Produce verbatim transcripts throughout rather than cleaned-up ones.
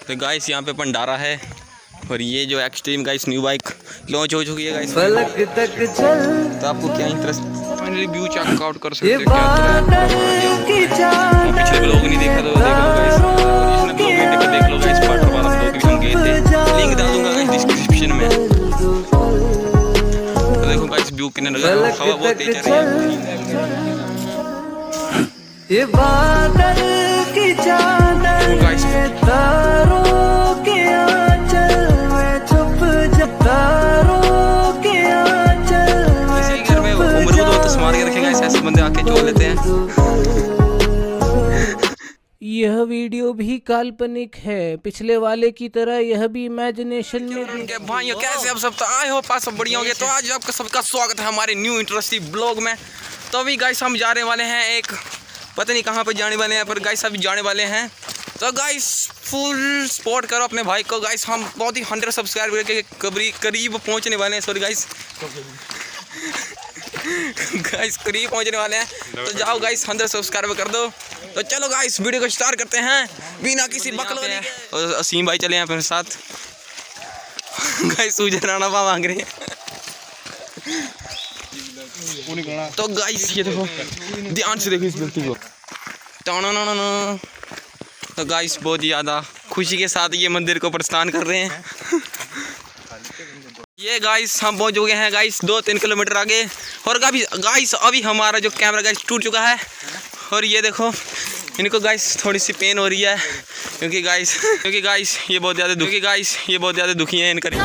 तो गाइस यहाँ पे भंडारा है और ये जो Xtreme guys new bike launch हो चुकी है गाइस। फलक तक चल तो आपको क्या interest finally view check out कर सकते हैं क्या पिछले ब्लॉग नहीं देखा तो देख लो गाइस, जिसने ब्लॉग नहीं देखा देख लो गाइस, पार्ट वाला ब्लॉग भी हम गए थे, लिंक डाल दूंगा गाइस डिस्क्रिप्शन में। तो देखो गाइस व्यू कितना लगा, हवा बहुत तेज चल रही है। ये बादल की चादर तारों के आंचल में छुप तारों के आंचल में घर में उम्र को तो स्मार के रखेगा, ऐसे बंदे आके जोड़ लेते हैं। यह वीडियो भी काल्पनिक है, पिछले वाले की तरह यह भी इमेजिनेशन में भी। भाइयों कैसे आप सब, तो आए हो पास सब बढ़िया होंगे। तो आज आपका सबका स्वागत है हमारे न्यू इंटरेस्टिंग ब्लॉग में। तो अभी गाइस हम जाने वाले हैं एक, पता नहीं कहाँ पे जाने वाले हैं, पर गाइस अभी जाने वाले हैं। तो गाइस फुल सपोर्ट करो अपने भाई को गाइस, हम बहुत ही हंड्रेड सब्सक्राइबर के करीब करीब पहुँचने वाले हैं। सॉरी गाइस गाइस करीब पहुँचने वाले हैं, तो जाओ गाइस हंड्रेड सब्सक्राइबर कर दो। तो चलो गाइस वीडियो को स्टार्ट करते हैं बिना किसी बकलोनी के। और असीम भाई चले हैं अपने साथ गाइस, सूझ राणा पा मांग रहे हैं। तो गाइस ये देखो, ध्यान से देखो इस व्यक्ति को। तो गाइस बहुत ही ज़्यादा खुशी के साथ ये मंदिर को प्रस्थान कर रहे हैं। ये गाइस हम पहुंच चुके हैं गाइस दो तीन किलोमीटर आगे। और गाइस अभी हमारा जो कैमरा गाइस टूट चुका है। और ये देखो इनको गाइस थोड़ी सी पेन हो रही है, क्योंकि गाइस क्योंकि गाइस ये बहुत ज़्यादा दुखी गाइस ये बहुत ज़्यादा दुखी हैं। इनका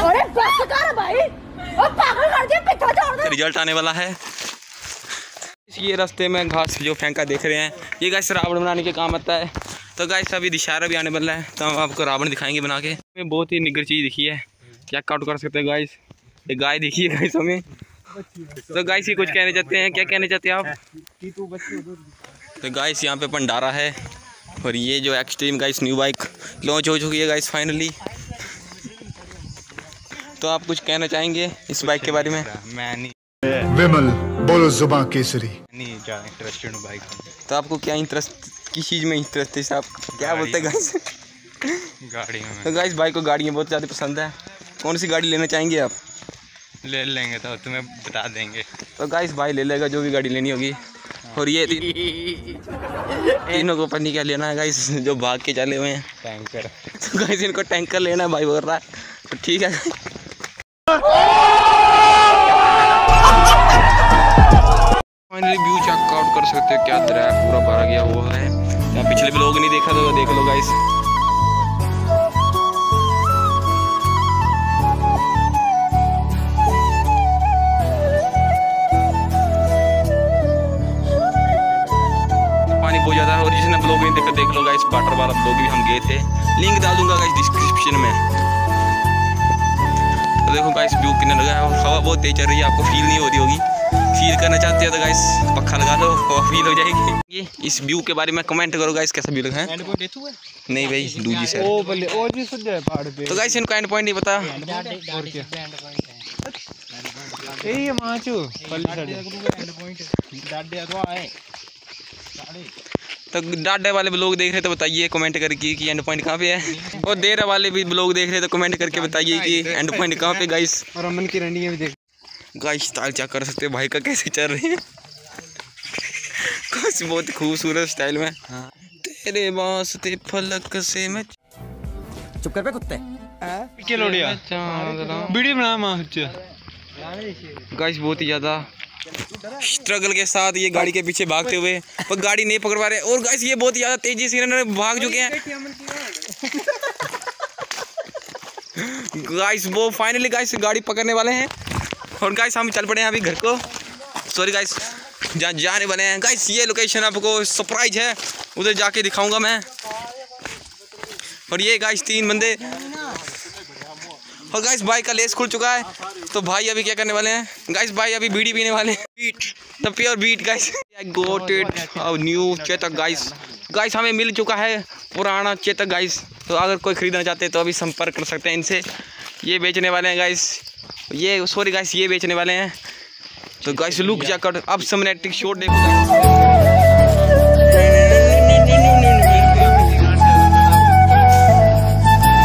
रिजल्ट आने वाला है। ये रास्ते में घास जो फेंका देख रहे हैं, ये गाइस रावण बनाने के काम आता है। तो गाइस अभी दशहरा भी आने वाला है, तो हम आपको रावण दिखाएंगे बना के। हमें बहुत ही निगर चीज़ दिखी है, क्या काउंट कर सकते हैं गाइस। ये गाय दिखी है गाइस हमें। तो गाइस ये कुछ कहने चाहते हैं, क्या कहने चाहते हैं आप? तो गाइस यहाँ पे भंडारा है और ये जो Xtreme guys new bike launch हो चुकी है गाइस फाइनली। तो आप कुछ कहना चाहेंगे इस बाइक के बारे में? मैं नहीं विमल बोलो जुबान केसरी नहीं ज़्यादा इंटरेस्टेड हूँ बाइक में। तो आपको क्या इंटरेस्ट, किस चीज़ में इंटरेस्ट है? आप क्या बोलते हैं गाइस? गाड़ी में। तो गाइस बाइक को गाड़ियाँ बहुत ज़्यादा पसंद है। कौन सी गाड़ी लेना चाहेंगे आप? ले लेंगे तो तुम्हें बता देंगे। तो गाइस भाई ले लेगा जो भी गाड़ी लेनी होगी। और ये तीनों को पता नहीं क्या लेना है गाइस, जो भाग के चले हुए हैं टैंकर। तो गाइस इनको टैंकर लेना है भाई बोल रहा है, तो ठीक है। फाइनली व्यू चेक आउट कर सकते हो, क्या तरह पूरा भरा गया हुआ है। यहाँ पिछले भी लोग नहीं देखा तो देख लो गाइस। पानी बहुत ज़्यादा है, और जिसने ब्लॉग नहीं देखा देख लो गाइस, वाटर वाला ब्लॉग भी हम गए थे, लिंक डाल दूंगा गाइस डिस्क्रिप्शन में। तो देखो गाइस व्यू कितना लगा है, और हवा बहुत तेज चल रही है, आपको फील नहीं हो रही होगी। फील करना चाहते हो तो गाइस पक्का लगा लो, हवा फील हो जाएगी। ये इस व्यू के बारे में कमेंट करो गाइस, कैसा व्यू लगा है? नहीं भाई दूजी से। तो गाइस इनको एंड पॉइंट नहीं पता। तो डाडे वाले ब्लॉग देख रहे तो बताइए कमेंट करके कि एंड पॉइंट कहाँ पे है, और देर वाले भी ब्लॉग देख रहे तो कमेंट करके बताइए कि एंड पॉइंट कहाँ पे गाइस। और अमन की रंडियाँ भी देख गाइस स्टाइल चेक कर सकते हैं भाई का कैसे चल रही है कुछ बहुत खूबसूरत स्टाइल में। हाँ। तेरे वास्ते फलक से मैं चुप कर पे कुत्ते वीडियो बना मां। गाइस बहुत ही ज़्यादा स्ट्रगल के साथ ये गाड़ी के पीछे भागते हुए, पर गाड़ी नहीं पकड़ पा रहे। और गाइस ये बहुत ही ज़्यादा तेजी से इन्होंने भाग चुके हैं गाइस। वो फाइनली गाइस गाड़ी पकड़ने वाले हैं, और गाइस हम चल पड़े हैं अभी घर को। सॉरी गाइस जहाँ जाने वाले हैं गाइस, ये लोकेशन आपको सरप्राइज है, उधर जाके दिखाऊंगा मैं। और ये गाइस तीन बंदे, और गाइस भाई का लेस खुल चुका है, तो भाई अभी क्या करने वाले हैं गाइस? भाई अभी बीड़ी पीने वाले हैं, beat the pure beat guys. Got it new Chetak guys. Guys हमें मिल चुका है पुराना चेतक गाइस, तो अगर कोई खरीदना चाहते हैं तो अभी संपर्क कर सकते हैं इनसे। ये बेचने वाले हैं गाइस, ये सॉरी गाइस ये बेचने वाले हैं। तो गाइस लुक चेक आउट, अब सिनेमैटिक शॉट देखो गाइस।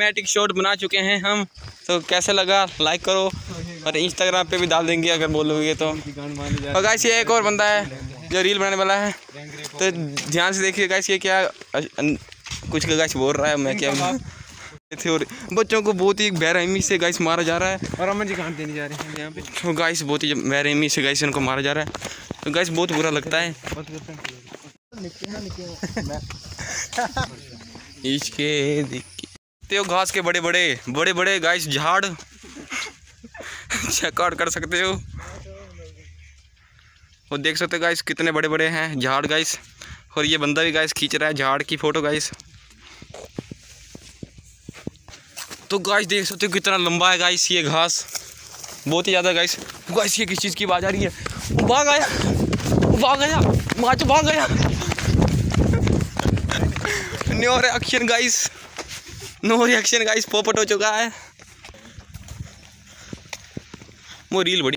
सिनेमैटिक शॉट बना चुके हैं हम। तो कैसे लगा लाइक करो और इंस्टाग्राम पे भी डाल देंगे अगर बोलोगे तो। और गाइस ये एक और बंदा है जो रील बनाने वाला है, तो ध्यान से देखिए गाइस ये क्या कुछ गाइस बोल रहा है, मैं क्या थे। और बच्चों को बहुत ही बेरहमी से गाइस मारा जा रहा है और अमन जी काम देने जा रहे हैं यहाँ पे। तो गाइस बहुत ही बेरहमी से गाइस इनको मारा जा रहा है। तो गाइस बहुत बुरा लगता है। इसके देखते हो घास के बड़े बड़े बड़े बड़े गाइस झाड़ चेकआउट कर सकते हो और देख सकते हो गाइस कितने बड़े बड़े हैं झाड़ गाइस। और ये बंदा भी गाइस खींच रहा है झाड़ की फोटो गाइस। तो गाइस देख सकते हो कितना लंबा है गाइस ये घास, बहुत ही ज़्यादा गाइस। गाइस ये किस चीज़ की आवाज़ आ रही है? भाग आया भाग गया माच भाग गया। No reaction guys, no reaction guys, पोपट हो चुका है वो रील बड़ी।